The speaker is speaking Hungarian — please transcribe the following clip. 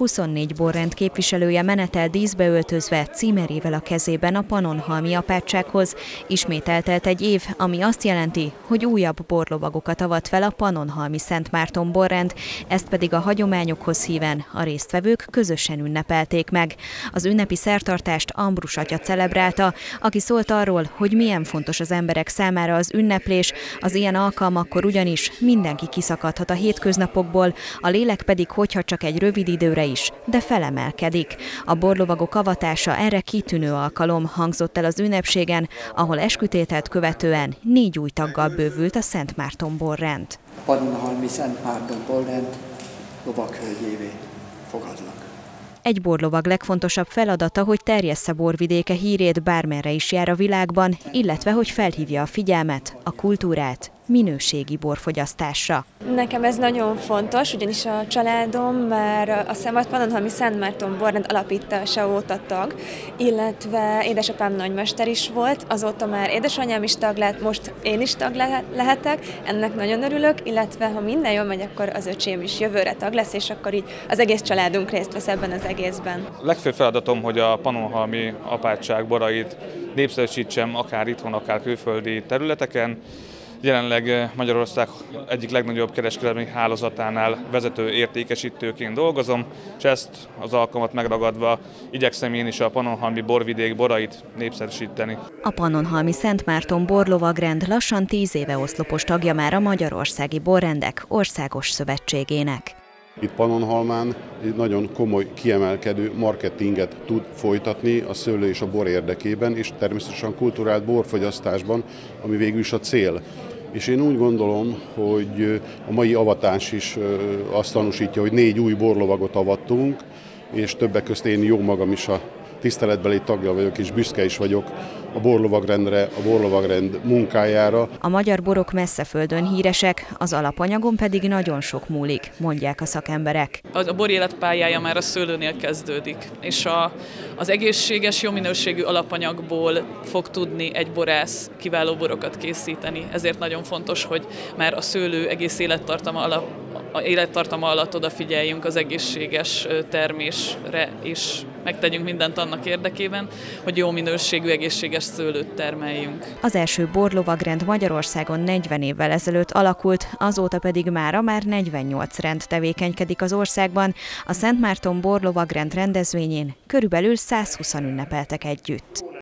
24 borrend képviselője menetel díszbe öltözve, címerével a kezében a Pannonhalmi apátsághoz. Ismét eltelt egy év, ami azt jelenti, hogy újabb borlovagokat avat fel a Pannonhalmi Szent Márton borrend, ezt pedig a hagyományokhoz híven a résztvevők közösen ünnepelték meg. Az ünnepi szertartást Ambrus atya celebrálta, aki szólt arról, hogy milyen fontos az emberek számára az ünneplés, az ilyen alkalmakkor ugyanis mindenki kiszakadhat a hétköznapokból, a lélek pedig hogyha csak egy rövid időre is, de felemelkedik. A borlovagok avatása erre kitűnő alkalom, hangzott el az ünnepségen, ahol eskütételt követően 4 új taggal bővült a Szent Márton borrend. A Pannonhalmi Szent Márton borrend lovaghölgyévé fogadlak. Egy borlovag legfontosabb feladata, hogy terjessze borvidéke hírét bármerre is jár a világban, illetve hogy felhívja a figyelmet, a kultúrát, minőségi borfogyasztásra. Nekem ez nagyon fontos, ugyanis a családom már a Pannonhalmi Szent Márton borrend alapítása óta tag, illetve édesapám nagymester is volt, azóta már édesanyám is tag lett, most én is tag lehetek, ennek nagyon örülök, illetve ha minden jól megy, akkor az öcsém is jövőre tag lesz, és akkor így az egész családunk részt vesz ebben az egészben. A legfőbb feladatom, hogy a Pannonhalmi apátság borait népszerűsítsem akár itthon, akár külföldi területeken. Jelenleg Magyarország egyik legnagyobb kereskedelmi hálózatánál vezető értékesítőként dolgozom, és ezt az alkalmat megragadva igyekszem én is a Pannonhalmi borvidék borait népszerűsíteni. A Pannonhalmi Szent Márton borlovagrend lassan 10 éve oszlopos tagja már a Magyarországi Borrendek Országos Szövetségének. Itt Pannonhalmán nagyon komoly, kiemelkedő marketinget tud folytatni a szőlő és a bor érdekében, és természetesen kulturált borfogyasztásban, ami végül is a cél. És én úgy gondolom, hogy a mai avatás is azt tanúsítja, hogy 4 új borlovagot avattunk, és többek közt én jó magam is a tiszteletbeli tagja vagyok, és büszke is vagyok a borlovagrendre, a borlovagrend munkájára. A magyar borok messze földön híresek, az alapanyagon pedig nagyon sok múlik, mondják a szakemberek. A bor életpályája már a szőlőnél kezdődik, és az egészséges, jó minőségű alapanyagból fog tudni egy borász kiváló borokat készíteni. Ezért nagyon fontos, hogy már a szőlő egész élettartama alatt odafigyeljünk az egészséges termésre, és megtegyünk mindent annak érdekében, hogy jó minőségű, egészséges szőlőt termeljünk. Az első borlovagrend Magyarországon 40 évvel ezelőtt alakult, azóta pedig mára már 48 rend tevékenykedik az országban. A Szent Márton borlovagrend rendezvényén körülbelül 120-an ünnepeltek együtt.